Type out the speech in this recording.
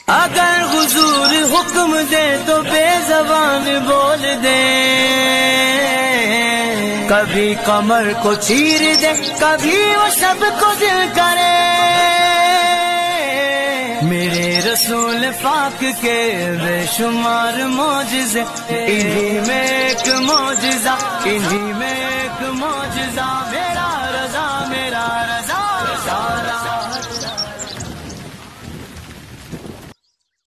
अगर हुजूर हुक्म दे तो बेज़बान बोल दे, कभी कमर को चीर दे, कभी वो सबको दिल करे। मेरे रसूल पाक के बेशुमार मौजिज़े, इन्हीं में एक मौजिज़ा, इन्हीं में एक मौजिज़ा।